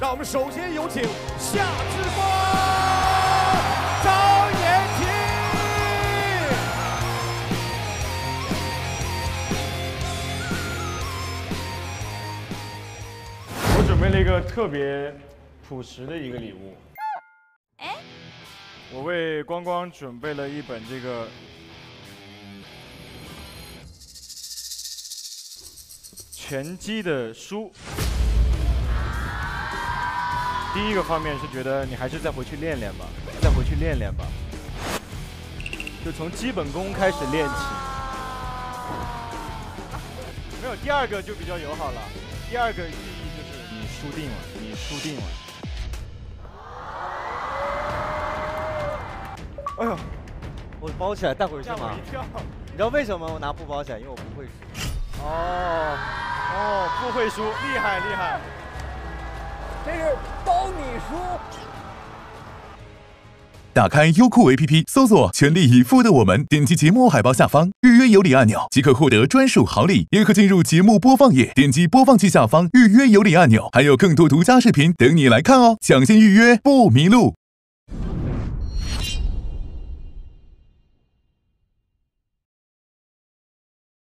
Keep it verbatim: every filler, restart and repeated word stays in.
让我们首先有请夏志峰、张延琪。 我准备了一个特别朴实的一个礼物。 哎， 我为光光准备了一本这个拳击的书。第一个方面是觉得你还是再回去练练吧，再回去练练吧，就从基本功开始练起。没有，第二个就比较友好了。第二个寓意就是你输定了，你输定了。哎呦， 我包起来带回去吓我吗？ 一跳！ 你知道为什么我拿布包起来？因为我不会输。 哦哦，不会输，厉害厉害。 这是包你输。 打开优酷 A P P， 搜索“全力以赴的我们”，点击节目海报下方预约有礼按钮，即可获得专属好礼。也可进入节目播放页，点击播放器下方预约有礼按钮，还有更多独家视频等你来看哦！抢先预约不迷路。